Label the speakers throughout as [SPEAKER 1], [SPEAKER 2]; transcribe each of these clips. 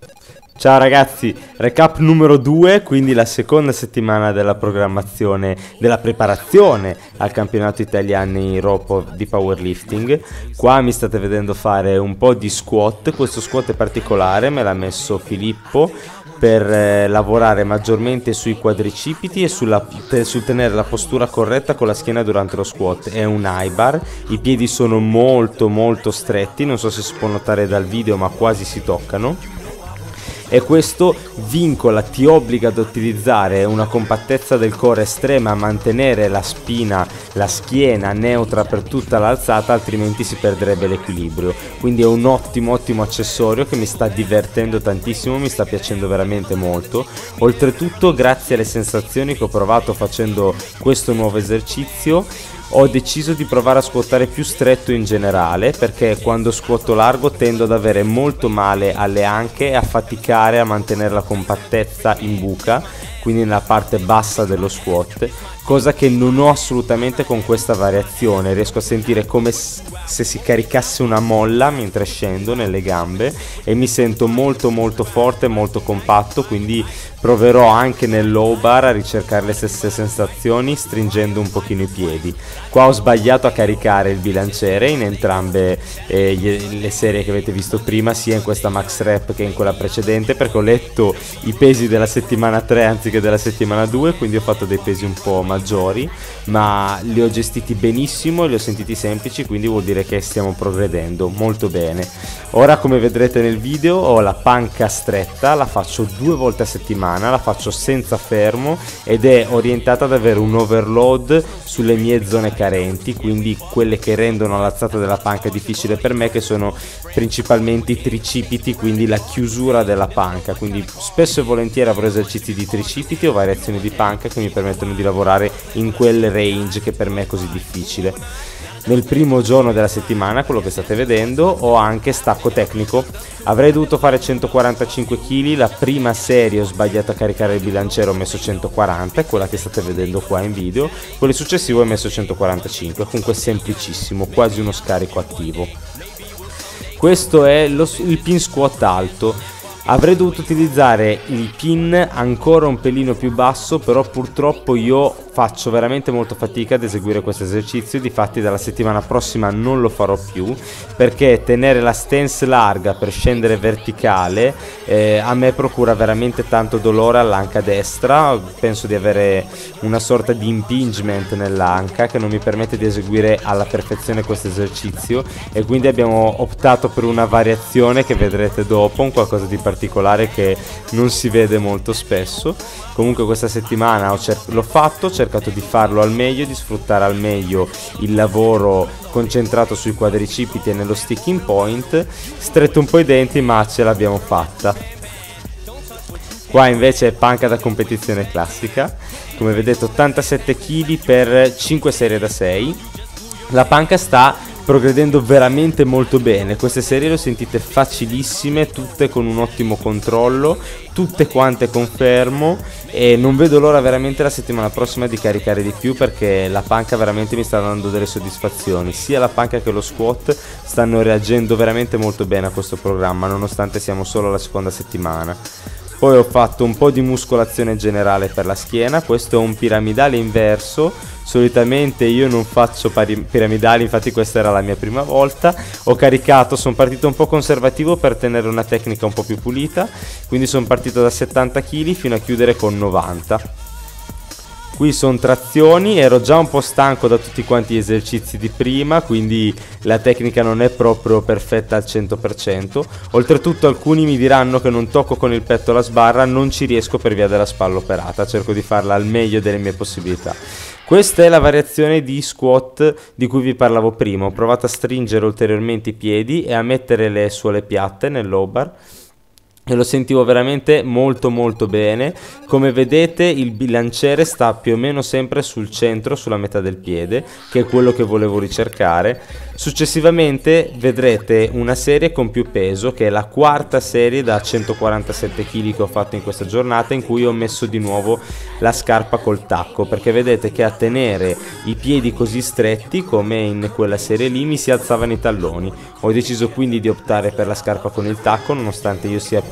[SPEAKER 1] Ciao ragazzi, recap numero 2, quindi la seconda settimana della programmazione, della preparazione al campionato italiano Ropo di powerlifting. Qua mi state vedendo fare un po' di squat, questo squat è particolare, me l'ha messo Filippo per lavorare maggiormente sui quadricipiti e sul tenere la postura corretta con la schiena durante lo squat. È un high bar, i piedi sono molto stretti, non so se si può notare dal video ma quasi si toccano. E questo vincola, ti obbliga ad utilizzare una compattezza del core estrema, a mantenere la spina, la schiena neutra per tutta l'alzata, altrimenti si perderebbe l'equilibrio. Quindi è un ottimo accessorio che mi sta divertendo tantissimo, mi sta piacendo veramente molto. Oltretutto, grazie alle sensazioni che ho provato facendo questo nuovo esercizio, ho deciso di provare a squattare più stretto in generale, perché quando squatto largo tendo ad avere molto male alle anche e a faticare a mantenere la compattezza in buca, quindi nella parte bassa dello squat, cosa che non ho assolutamente con questa variazione. Riesco a sentire come se si caricasse una molla mentre scendo nelle gambe e mi sento molto forte, molto compatto, quindi proverò anche nel low bar a ricercare le stesse sensazioni stringendo un pochino i piedi. Qua ho sbagliato a caricare il bilanciere in entrambe le serie che avete visto prima, sia in questa max rep che in quella precedente, perché ho letto i pesi della settimana 3 anziché della settimana 2, quindi ho fatto dei pesi un po' maggiori, ma li ho gestiti benissimo e li ho sentiti semplici, quindi vuol dire che stiamo progredendo molto bene. Ora, come vedrete nel video, ho la panca stretta, la faccio 2 volte a settimana, la faccio senza fermo ed è orientata ad avere un overload sulle mie zone carenti, quindi quelle che rendono l'alzata della panca difficile per me, che sono principalmente i tricipiti, quindi la chiusura della panca. Quindi spesso e volentieri avrò esercizi di tricipiti o variazioni di panca che mi permettono di lavorare in quel range che per me è così difficile. Nel primo giorno della settimana, quello che state vedendo, ho anche stacco tecnico. Avrei dovuto fare 145 kg, la prima serie ho sbagliato a caricare il bilanciere, ho messo 140, è quella che state vedendo qua in video. Quello successivo ho messo 145, comunque semplicissimo, quasi uno scarico attivo. Questo è il pin squat alto. Avrei dovuto utilizzare il pin ancora un pelino più basso, però purtroppo io faccio veramente molto fatica ad eseguire questo esercizio. Difatti dalla settimana prossima non lo farò più, perché tenere la stance larga per scendere verticale a me procura veramente tanto dolore all'anca destra. Penso di avere una sorta di impingement nell'anca che non mi permette di eseguire alla perfezione questo esercizio, e quindi abbiamo optato per una variazione che vedrete dopo, un qualcosa di particolare che non si vede molto spesso. Comunque questa settimana l'ho fatto, ho cercato di farlo al meglio, di sfruttare al meglio il lavoro concentrato sui quadricipiti e nello sticking point. Stretto un po' i denti, ma ce l'abbiamo fatta. Qua invece è panca da competizione classica, come vedete 87 kg per 5 serie da 6. La panca sta progredendo veramente molto bene, queste serie le ho sentite facilissime, tutte con un ottimo controllo, tutte quante confermo, e non vedo l'ora veramente la settimana prossima di caricare di più, perché la panca veramente mi sta dando delle soddisfazioni. Sia la panca che lo squat stanno reagendo veramente molto bene a questo programma, nonostante siamo solo alla seconda settimana. Poi ho fatto un po' di muscolazione generale per la schiena. Questo è un piramidale inverso. Solitamente io non faccio piramidali, infatti questa era la mia prima volta. Ho caricato, sono partito un po' conservativo per tenere una tecnica un po' più pulita, quindi sono partito da 70 kg fino a chiudere con 90. Qui sono trazioni, ero già un po' stanco da tutti quanti gli esercizi di prima, quindi la tecnica non è proprio perfetta al 100%. Oltretutto alcuni mi diranno che non tocco con il petto la sbarra, non ci riesco per via della spalla operata, cerco di farla al meglio delle mie possibilità. Questa è la variazione di squat di cui vi parlavo prima. Ho provato a stringere ulteriormente i piedi e a mettere le suole piatte nel low bar, e lo sentivo veramente molto bene. Come vedete il bilanciere sta più o meno sempre sul centro, sulla metà del piede, che è quello che volevo ricercare. Successivamente vedrete una serie con più peso, che è la quarta serie da 147 kg che ho fatto in questa giornata, in cui ho messo di nuovo la scarpa col tacco, perché vedete che a tenere i piedi così stretti come in quella serie lì mi si alzavano i talloni. Ho deciso quindi di optare per la scarpa con il tacco, nonostante io sia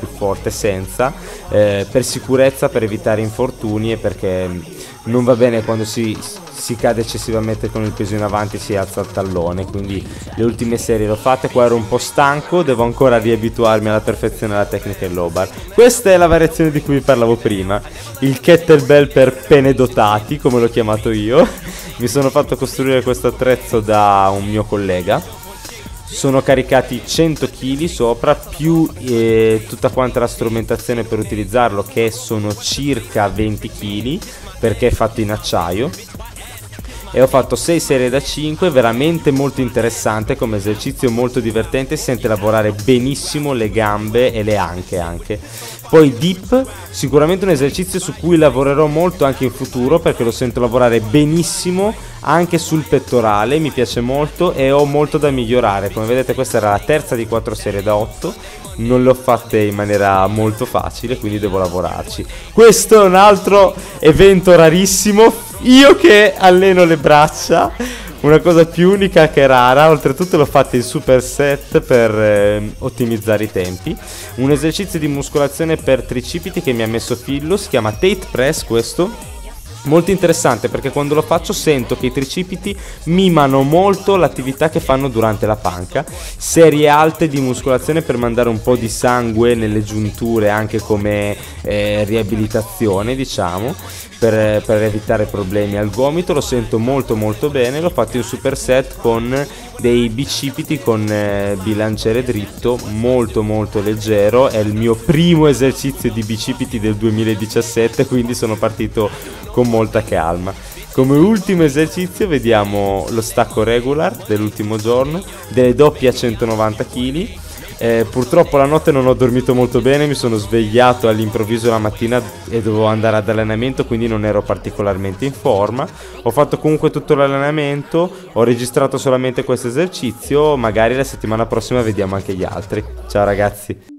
[SPEAKER 1] più forte senza, per sicurezza, per evitare infortuni e perché non va bene quando si cade eccessivamente con il peso in avanti, si alza il tallone. Quindi le ultime serie l'ho fatte, qua ero un po' stanco, devo ancora riabituarmi alla perfezione alla tecnica in low bar. Questa è la variazione di cui vi parlavo prima, il kettlebell per pene dotati, come l'ho chiamato io. Mi sono fatto costruire questo attrezzo da un mio collega. Sono caricati 100 kg sopra più tutta quanta la strumentazione per utilizzarlo, che sono circa 20 kg, perché è fatto in acciaio. E ho fatto 6 serie da 5, veramente molto interessante come esercizio, molto divertente, si sente lavorare benissimo le gambe e le anche. Poi dip, sicuramente un esercizio su cui lavorerò molto anche in futuro, perché lo sento lavorare benissimo anche sul pettorale, mi piace molto e ho molto da migliorare. Come vedete questa era la terza di 4 serie da 8, non le ho fatte in maniera molto facile, quindi devo lavorarci. Questo è un altro evento rarissimo, io che alleno le braccia, una cosa più unica che rara. Oltretutto l'ho fatta in superset per ottimizzare i tempi. Un esercizio di muscolazione per tricipiti che mi ha messo Fillo, si chiama Tate Press questo. Molto interessante perché quando lo faccio sento che i tricipiti mimano molto l'attività che fanno durante la panca. Serie alte di muscolazione per mandare un po' di sangue nelle giunture, anche come riabilitazione, diciamo, per evitare problemi al gomito. Lo sento molto bene. L'ho fatto in superset con dei bicipiti con bilanciere dritto, molto leggero. È il mio primo esercizio di bicipiti del 2017, quindi sono partito con molta calma. Come ultimo esercizio vediamo lo stacco regular dell'ultimo giorno, delle doppie a 190 kg. Purtroppo la notte non ho dormito molto bene, mi sono svegliato all'improvviso la mattina e dovevo andare ad allenamento, quindi non ero particolarmente in forma. Ho fatto comunque tutto l'allenamento, ho registrato solamente questo esercizio, magari la settimana prossima vediamo anche gli altri. Ciao ragazzi!